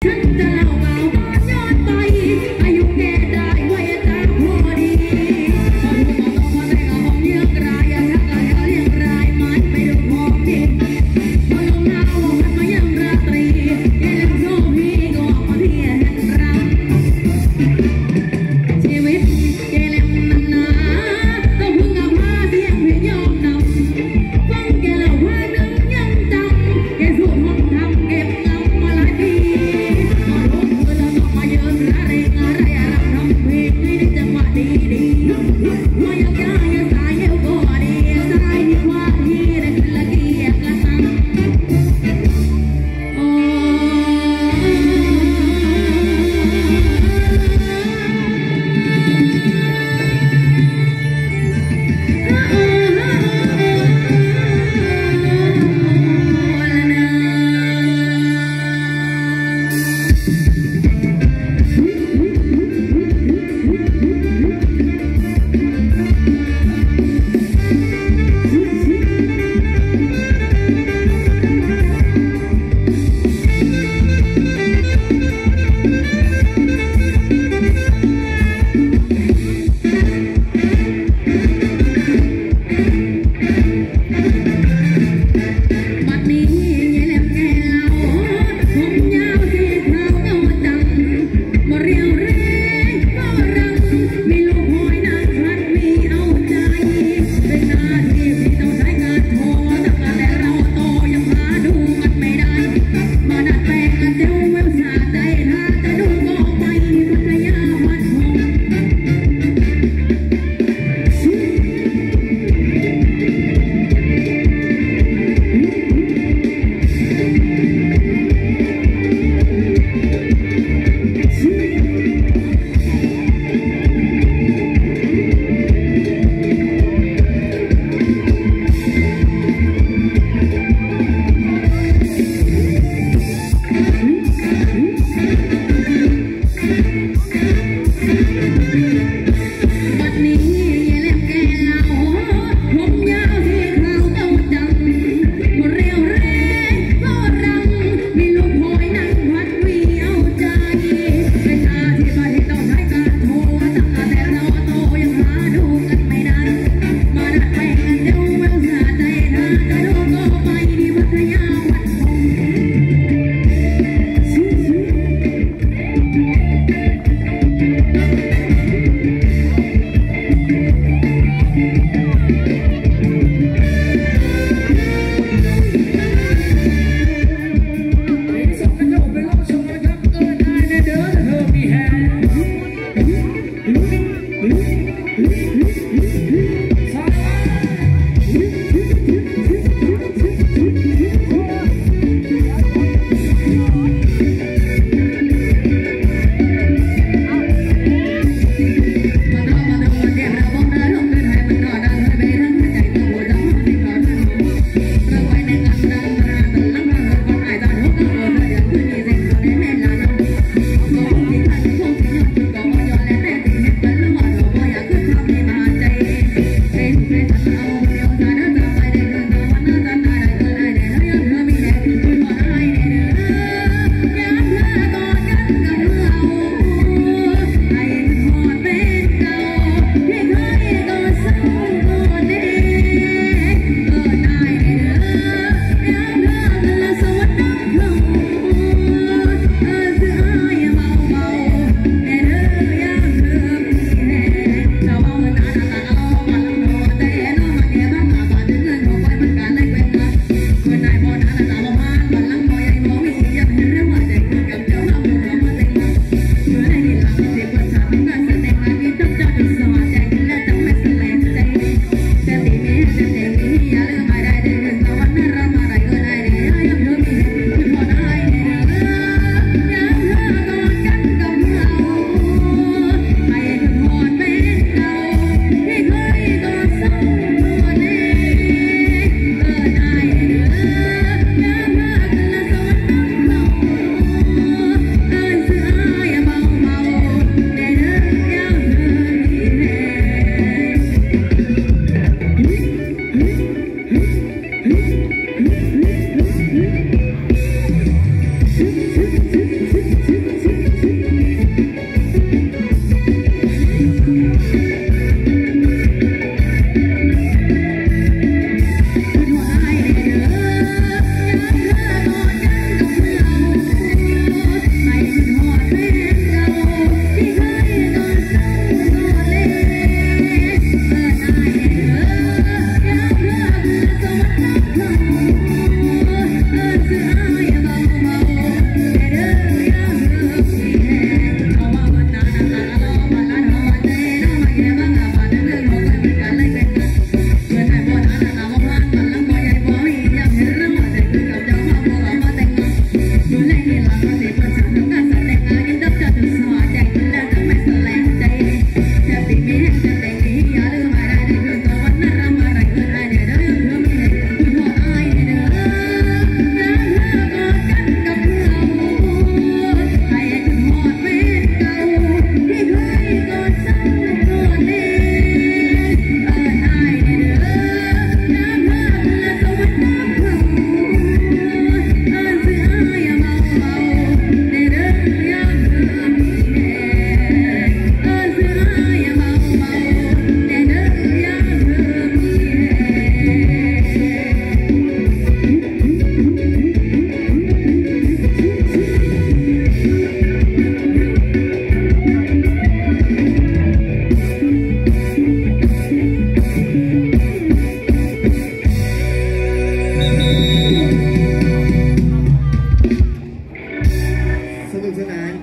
เ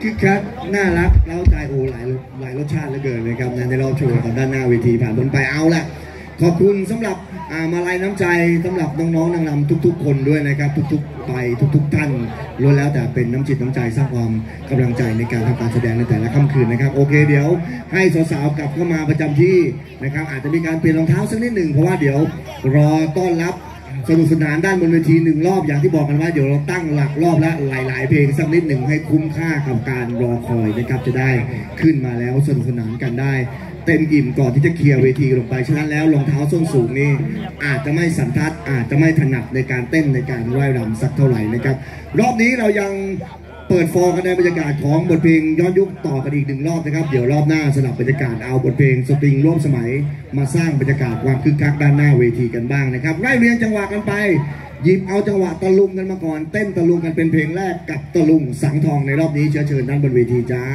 คึกคักน่ารักเล้าใจโอ้หลายรสชาติเหลือเกินนะครับในรอบโชว์ของด้านหน้าเวทีผ่านพ้นไปเอาละขอบคุณสำหรับมาลัยน้ำใจสำหรับน้องๆนางรำทุกๆคนด้วยนะครับทุกๆไปทุกๆท่านล้วนแล้วแต่เป็นน้ำจิตน้ำใจสร้างความกำลังใจในการทำการแสดงในแต่ละค่ำคืนนะครับโอเคเดี๋ยวให้สาวๆกลับเข้ามาประจำที่นะครับอาจจะมีการเปลี่ยนรองเท้าสักนิดหนึ่งเพราะว่าเดี๋ยวรอต้อนรับสนุกสนานด้านบนเวที1 รอบอย่างที่บอกกันว่าเดี๋ยวเราตั้งหลักรอบละหลายๆเพลงสักนิดหนึ่งให้คุ้มค่ากับการรอคอยนะครับจะได้ขึ้นมาแล้วสนุกสนานกันได้เต็มอิ่มก่อนที่จะเคลียร์เวทีลงไปฉะนั้นแล้วรองเท้าส้นสูงนี่อาจจะไม่สันทัดอาจจะไม่ถนัดในการเต้นในการร่ายรำสักเท่าไหร่นะครับรอบนี้เรายังเปิดฟอร์กันในบรรยากาศของบทเพลงย้อนยุคต่อกันอีก1 รอบนะครับเดี๋ยวรอบหน้าสลับบรรยากาศเอาบทเพลงสตริงร่วมสมัยมาสร้างบรรยากาศความคึกคักด้านหน้าเวทีกันบ้างนะครับไล่เรียงจังหวะกันไปหยิบเอาจังหวะตะลุงกันมาก่อนเต้นตะลุงกันเป็นเพลงแรกกับตะลุงสังทองในรอบนี้เชิญด้านบนเวทีจ้า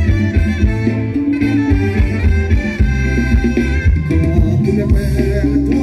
ทุ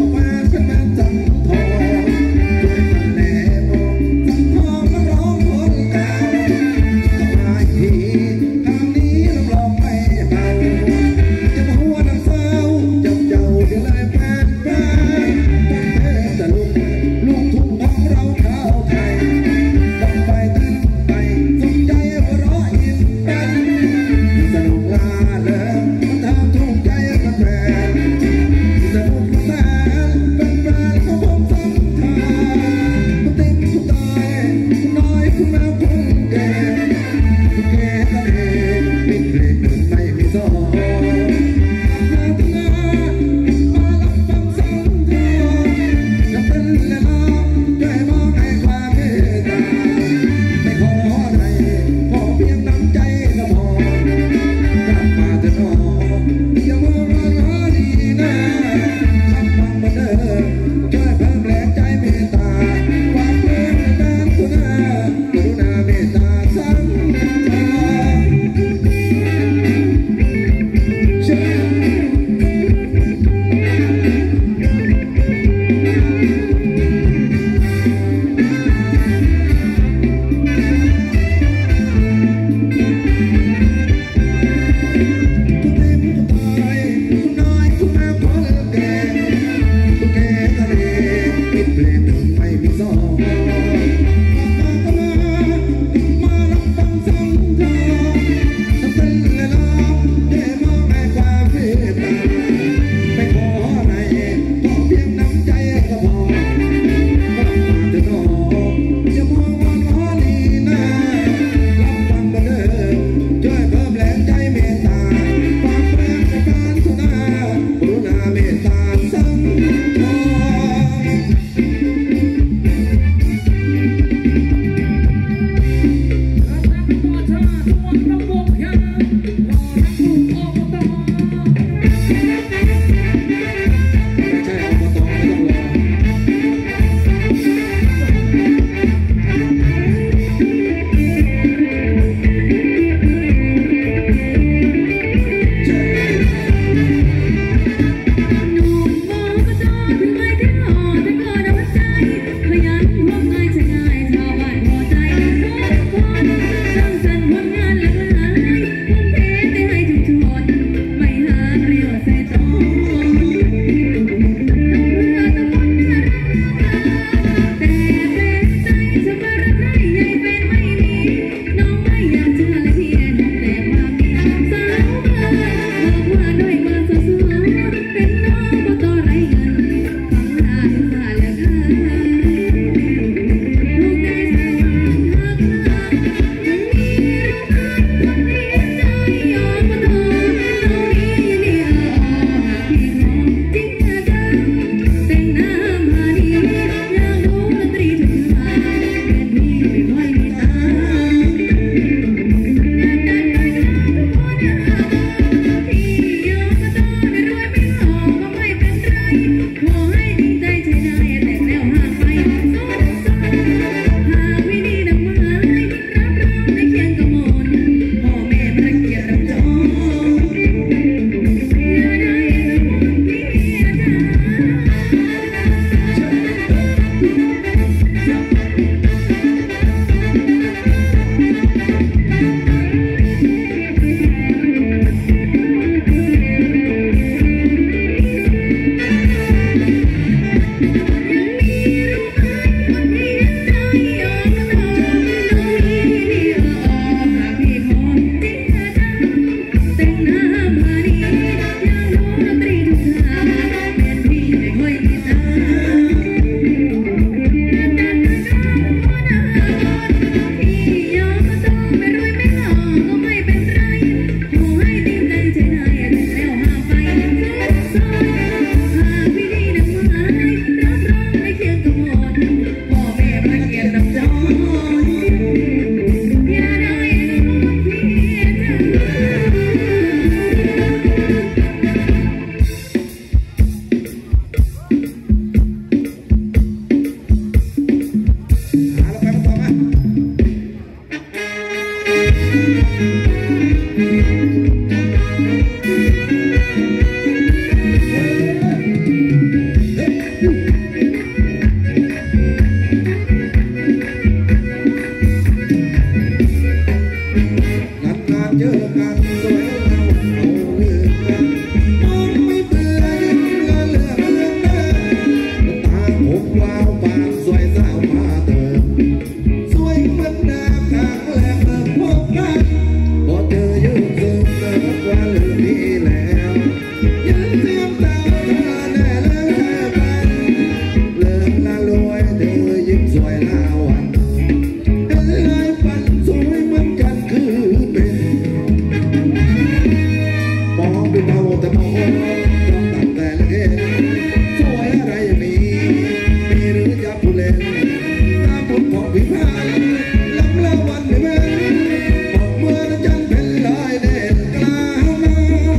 พิพากษ์ลำละวันไม่แม่บอกเมื่อจันเป็นลายเด่นกลางนา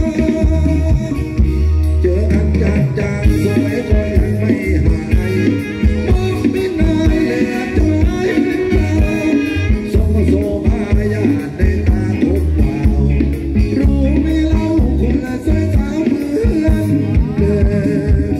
เจอกันจางสวยก็ยังไม่หายมองไม่นานเลยจะหายไปสมโสภายาในตาทุกเปล่ารู้ไม่เล่าคนละสายสาวเหมือนเดิม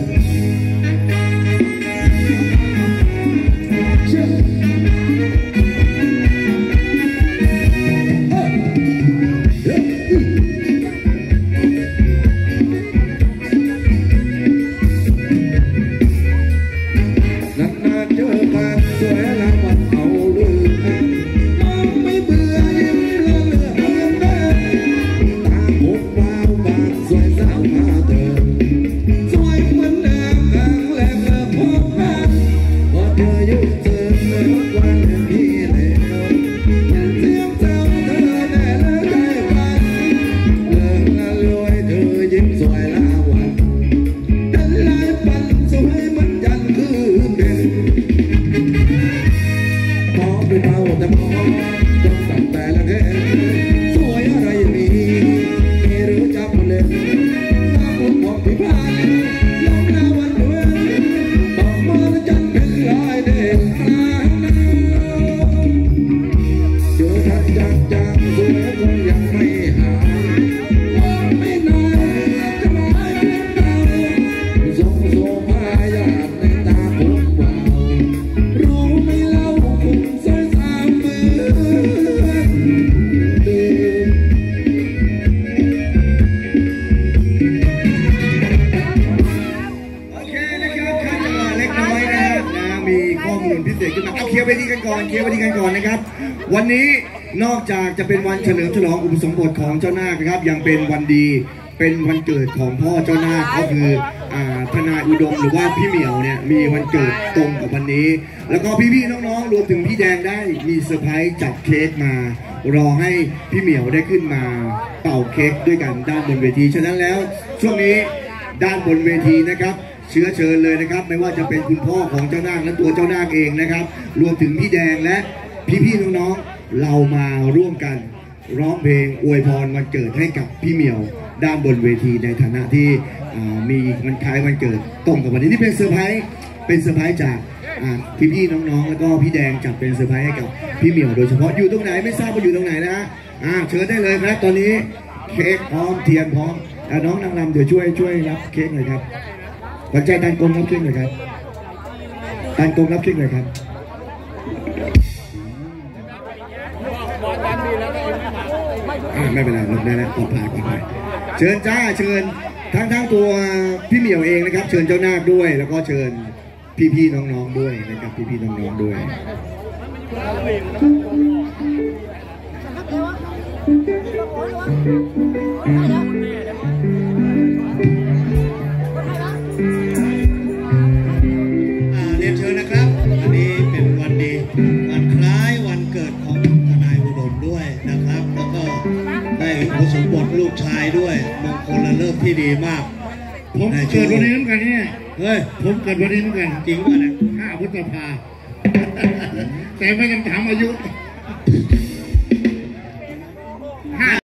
เคลียร์เวทีกันก่อนนะครับวันนี้นอกจากจะเป็นวันเฉลิมฉลองอุปสมบทของเจ้านาคนะครับยังเป็นวันดีเป็นวันเกิดของพ่อเจ้านาคก็คือทนายอุดมหรือว่าพี่เหมียวเนี่ยมีวันเกิดตรงกับวันนี้แล้วก็พี่ๆน้องๆรวมถึงพี่แดงได้มีเซอร์ไพรส์จับเค้กมารอให้พี่เหมียวได้ขึ้นมาเป่าเค้กด้วยกันด้านบนเวทีฉะนั้นแล้วช่วงนี้ด้านบนเวทีนะครับเชื้อเชิญเลยนะครับไม่ว่าจะเป็นคุณพ่อของเจ้านาคและตัวเจ้านาคเองนะครับรวมถึงพี่แดงและพี่ๆน้องๆเรามาร่วมกันร้องเพลงอวยพรวันเกิดให้กับพี่เหมียวด้านบนเวทีในฐานะที่มีวันคล้ายวันเกิดตรงกับวันนี้ที่เป็นเซอร์ไพรส์จากพี่ๆน้องๆแล้วก็พี่แดงจัดเป็นเซอร์ไพรส์ให้กับพี่เหมียวโดยเฉพาะอยู่ตรงไหนไม่ทราบว่าอยู่ตรงไหนนะเชิญได้เลยครับตอนนี้เค้กพร้อมเทียนพร้อมน้องนางรำเดี๋ยวช่วยรับเค้กหน่อยครับขวัญใจตันกงรับเค้กหน่อยครับตันกงรับเค้กหน่อยครับไม่เป็นไรลงได้แล้วปลอดภัยเชิญจ้าเชิญทั้งตัวพี่เหมียวเองนะครับเชิญเจ้านาคด้วยแล้วก็เชิญพี่ๆน้องๆด้วยนะครับพี่ๆน้องๆด้วยเรียนเชิญนะครับอันนี้เป็นวันดีวันคล้ายวันเกิดของทนายอุดมด้วยนะครับแล้วก็ได้อุปสมบทลูกชายด้วยมงคลเลิกที่ดีมากผมเกิดวันนี้เหมือนกันเนี่ยผมเกิดวันนี้เหมือนกันจริงป่ะเนี่ย 5 พฤษภาแต่ไม่ยังถามอายุ